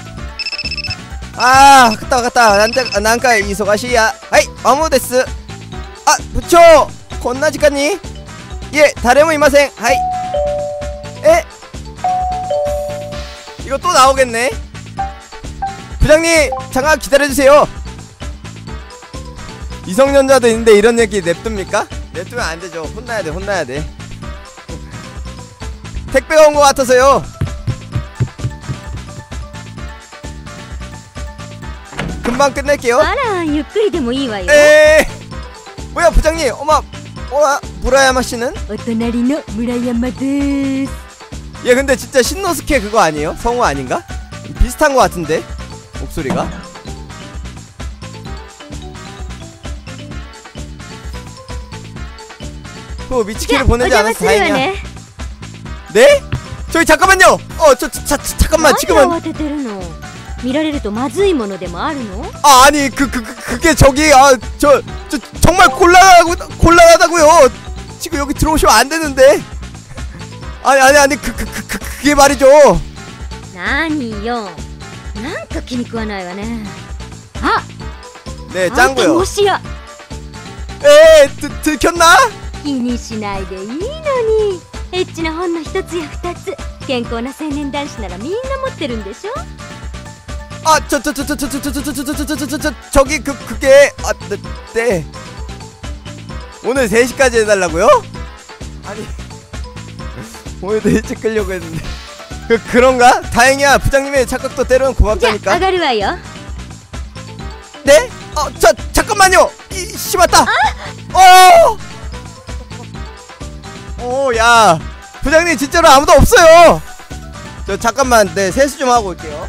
あー、わかった何回忙しいや。はい、マモです。あ、部長、こんな時間に？いえ、誰もいません。はい。이거 또 나오겠네. 부장님, 잠깐 기다려주세요. 미성년자도 있는데 이런 얘기 냅둡니까? 냅두면 안되죠. 혼나야돼. 택배가 온 것 같아서요. 금방 끝낼게요. 알아, ゆっくりでもいいわよ. 뭐야 부장님. 어마 무라야마 씨는? 오토나리노 무라야마 데스. 얘 근데 진짜 신노스케 그거 아니에요? 성우 아닌가? 비슷한 것 같은데 목소리가. 미치키를 보내지 않아서 다행이야. 네? 저기 잠깐만요. 잠깐만 지금은. 見られるとまずいものでもあるの? 아니 그게 저기 저 정말 곤란하다고요. 지금 여기 들어오시면 안 되는데. 아니 그게 말이죠. 何よなんか気に食わないわね. 아! 네, 짱구요. 옷이야. 들켰나? 気にしないでいいのに. エッチな本の一つや二つ健康な青年男子ならみんな持ってるんでしょ? 저기 그게 네. 오늘 3시까지 해달라고요? 아니 오늘도 일찍 끌려고 했는데 그런가? 다행이야. 부장님의 착각도 때로는 고맙다니까. 上がるわよ. 네? 잠깐만요. 씨발다. 야 부장님 진짜로 아무도 없어요. 저 잠깐만 네 세수 좀 하고 올게요.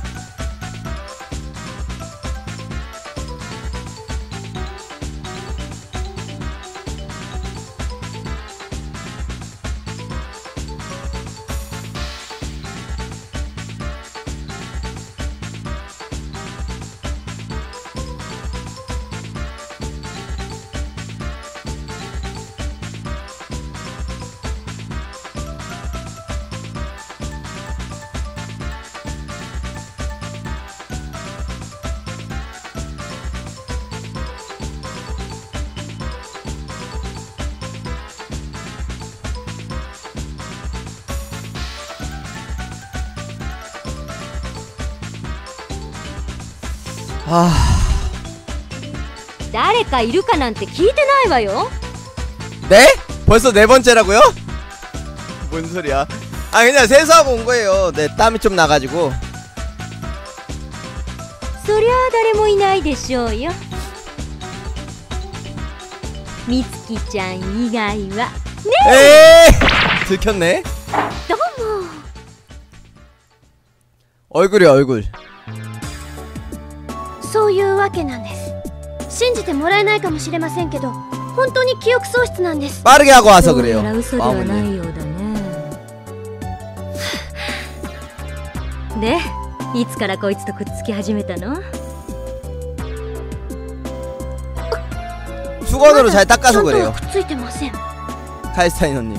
아... 誰かいるかなんて聞いてないわよ. 네? 벌써 4번째라고요? 뭔 소리야? 그냥 세수하고 온 거예요. 네, 땀이 좀 나가지고. そりゃあ誰もいないでしょうよ. 미츠키ちゃん以外は. 네! 들켰네. どうも. 얼굴이야 얼굴. そういうわけなんです. 信じてもらえないかもしれませんけど本当に記憶喪失なんです. 빠르게 하고 와서 그래요. どうやら嘘ではないようだね. で、いつからこいつとくっつき始めたの? 수건으로 잘 닦아서 그래요. くっついてません. 카이스타인 언니.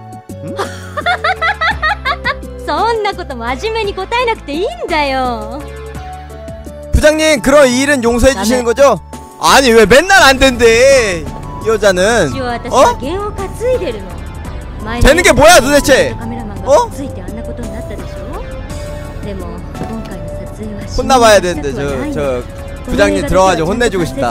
そんなこと真面目に答えなくていいんだよ. 부장님 그런 일은 용서해 주시는 거죠? 아니 왜 맨날 안 된대 이 여자는. 되는 게 뭐야 도대체? 혼나봐야 되는데 저 부장님 들어가지고 혼내주고 싶다.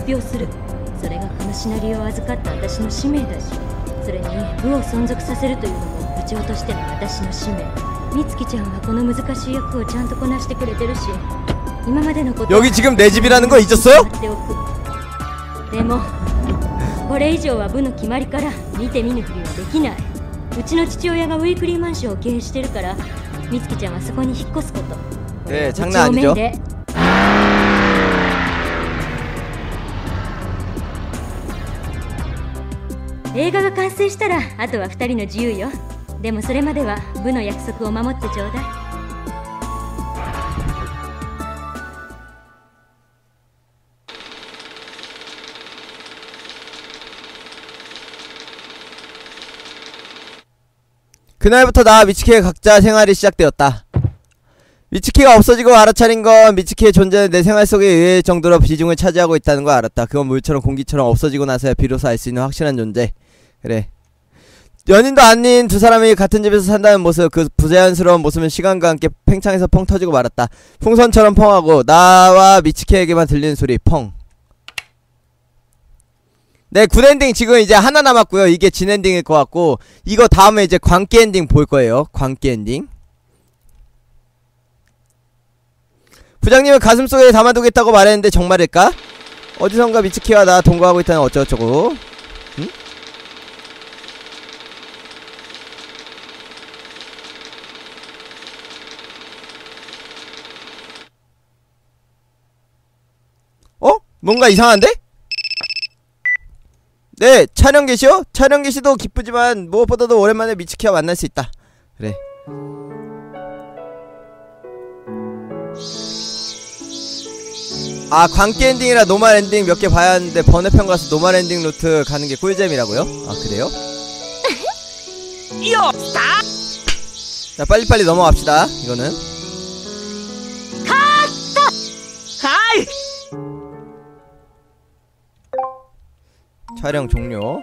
シナリオを預かった私の使命だし、それに部を存続させるというのも部長としての私の使命。美月ちゃんはこの難しい役をちゃんとこなしてくれてるし、今までのこと。 여기 지금 내 집이라는 거 잊었어요? でもこれ以上は部の決まりから見て見ぬふりはできない。うちの父親がウィークリーマンションを経営してるから、美月ちゃんはそこに引っ越すこと。 장난 아니죠? 映画が完成したらあとは2人の自由よ。でもそれまでは部の約束を守ってちょうだい。 그날부터 나 미치케의 각자 생활이 시작되었다. 미츠키가 없어지고 알아차린 건 미츠키의 존재는 내 생활 속에 의외일 정도로 비중을 차지하고 있다는 걸 알았다. 그건 물처럼 공기처럼 없어지고 나서야 비로소 알 수 있는 확실한 존재. 그래. 연인도 아닌 두 사람이 같은 집에서 산다는 모습, 그 부자연스러운 모습은 시간과 함께 팽창해서 펑 터지고 말았다. 풍선처럼 펑하고 나와 미츠키에게만 들리는 소리 펑. 네, 굿엔딩 지금 이제 하나 남았고요. 이게 진엔딩일 것 같고, 이거 다음에 이제 광기 엔딩 볼 거예요. 광기 엔딩. 부장님은 가슴속에 담아두겠다고 말했는데 정말일까? 어디선가 미츠키와 나 동거하고 있다는 어쩌고저쩌고. 응? 어? 뭔가 이상한데? 네, 촬영 개시요? 촬영 개시도 기쁘지만 무엇보다도 오랜만에 미츠키와 만날 수 있다. 그래. 아, 광기 엔딩이라 노말 엔딩 몇 개 봐야 하는데 번외편 가서 노말 엔딩 루트 가는 게 꿀잼이라고요? 아, 그래요? 자, 빨리빨리 넘어갑시다. 이거는 하이! 촬영 종료.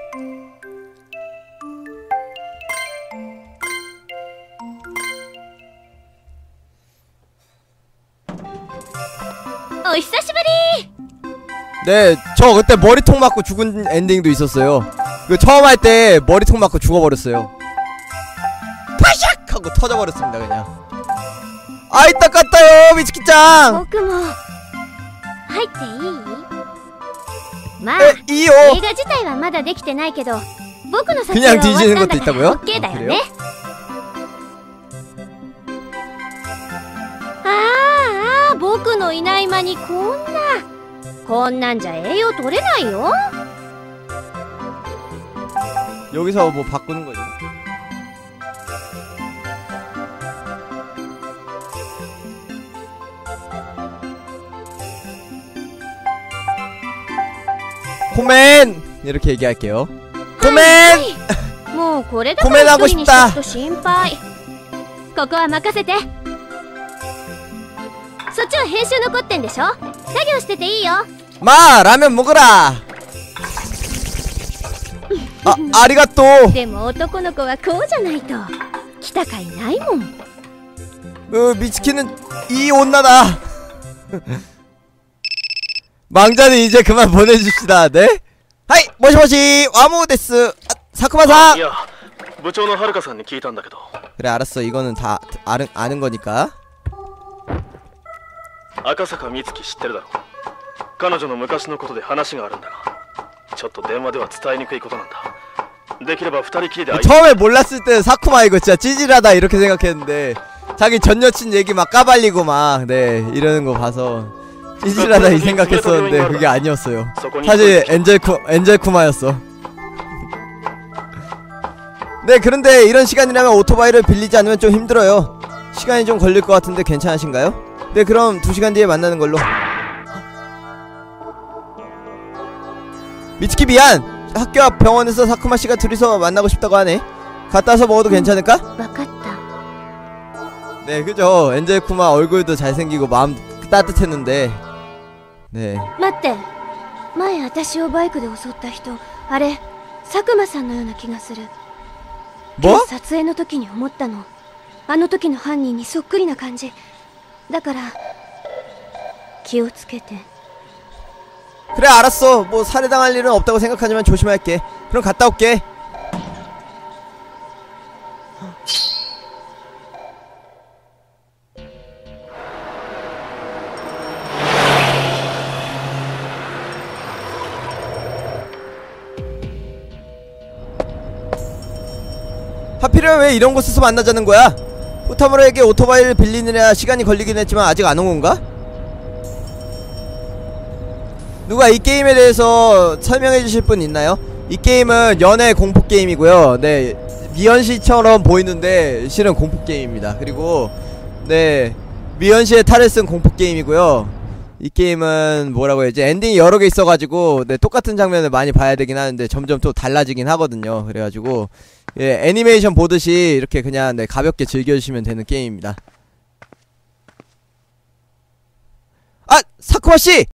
네, 저 그때 머리통 맞고 죽은 엔딩도 있었어요. 그 처음 할 때 머리통 맞고 죽어버렸어요. 파샥! 하고 터져버렸습니다 그냥. 아이 닦았다요 미츠키짱. 僕も入っていい？まあ、 이요. 映画自体はまだできてないけど、僕の撮影 그냥 は終わ 뒤지는 ったん 것도 だから 있다고요? OK だよ 그래요? ね。ああ、僕のいない間にこんなんじゃ栄養取れないよ。 여기서 뭐 바꾸는 거지? 코멘! 이렇게 얘기할게요. 코멘! もうこれだか 코멘 ら 하고 一人にしと 싶다. くと心配。ここは任せて。そっちは編集残ってんでしょ？作業してていいよ。 마! 라면 먹어라! 아, 아리가또! でも男の子はこうじゃないと来たかいないもん。 미츠키는 이 온나다. 망자는 이제 그만 보내줍시다. 네? 하이! 모시모시! 와모데스! 아, 사쿠마상! いや部長のはるかさんに聞いたんだけど 그래 알았어. 이거는 다 아는 거니까. 赤坂美月知ってるだろう。彼女の昔のことで話があるんだがちょっと電話では伝えにくいことなんだ。できれば二人きりで 처음에 몰랐을 때 사쿠마 이거 진짜 찌질하다 이렇게 생각했는데 자기 전 여친 얘기 막 까발리고 막 네 이러는 거 봐서 찌질하다 이 생각했었는데 그게 아니었어요. 사실 엔젤쿠마였어. 네, 그런데 이런 시간이라면 오토바이를 빌리지 않으면 좀 힘들어요. 시간이 좀 걸릴 것 같은데 괜찮으신가요? 네, 그럼 2시간 뒤에 만나는 걸로. 미츠키 미안! 학교 앞 병원에서 사쿠마 씨가 둘이서 만나고 싶다고 하네. 갔다 와서 먹어도 괜찮을까? わかった。 네, 그죠. 엔젤쿠마 얼굴도 잘생기고 마음 따뜻했는데. 네. 待って、前私をバイクで襲った人、あれ佐久間さんのような気がする。 뭐? 撮影の時に思ったの。あの時の犯人にそっくりな感じ。だから気をつけて。 그래 알았어. 뭐 살해당할 일은 없다고 생각하지만 조심할게. 그럼 갔다 올게. 하필이면 왜 이런 곳에서 만나자는 거야? 후타무라에게 오토바이를 빌리느라 시간이 걸리긴 했지만 아직 안 온 건가? 누가 이 게임에 대해서 설명해 주실 분 있나요? 이 게임은 연애 공포 게임이고요. 네, 미연씨처럼 보이는데 실은 공포 게임입니다. 그리고 네, 미연씨의 탈을 쓴 공포 게임이고요. 이 게임은 뭐라고 해야지, 엔딩이 여러 개 있어가지고 네, 똑같은 장면을 많이 봐야 되긴 하는데 점점 또 달라지긴 하거든요. 그래가지고 예, 애니메이션 보듯이 이렇게 그냥 네, 가볍게 즐겨주시면 되는 게임입니다. 아, 사쿠마씨!